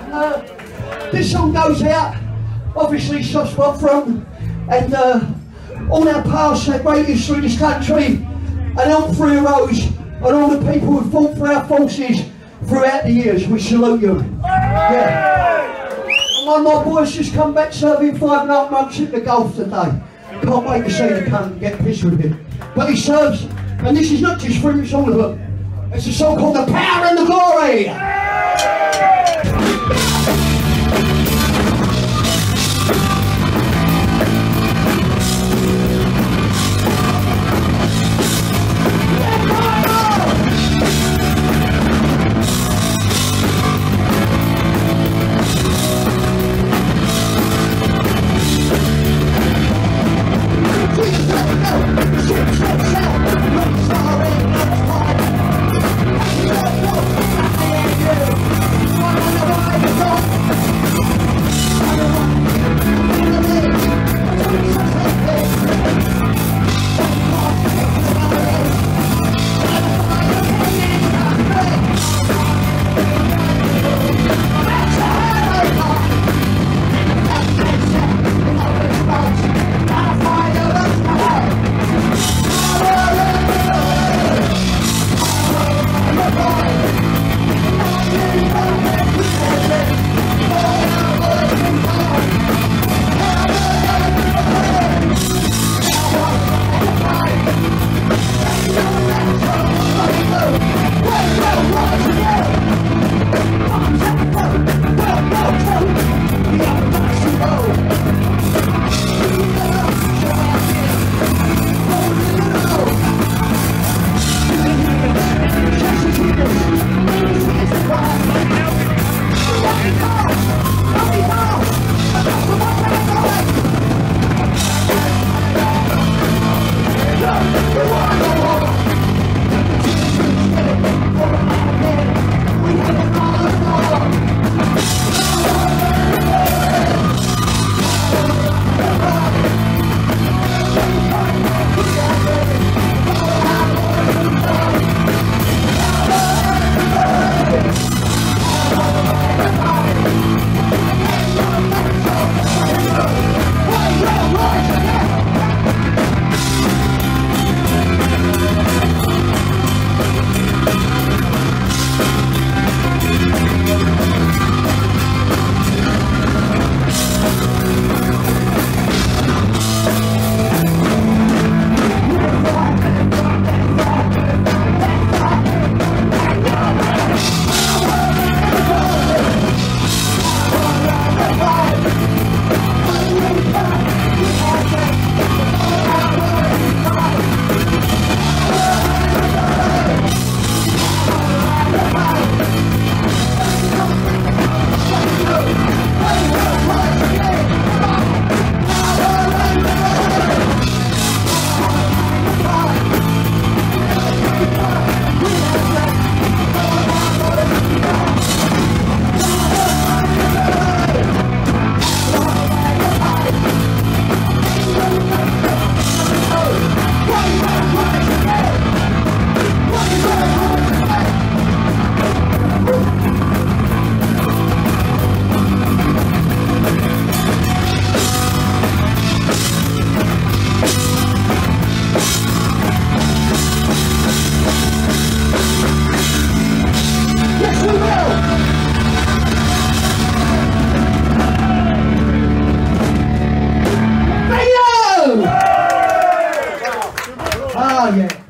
This song goes out, obviously soft spot from, and all our past, our great history in this country, and all three heroes, and all the people who fought for our forces throughout the years. We salute you. Yeah. And one of my boys just come back serving 5.5 months in the Gulf today. Can't wait to see the cunt and get pissed with him. But he serves, and this is not just for him, it's all of them. It's a song called The Power and the Glory. Oh yeah.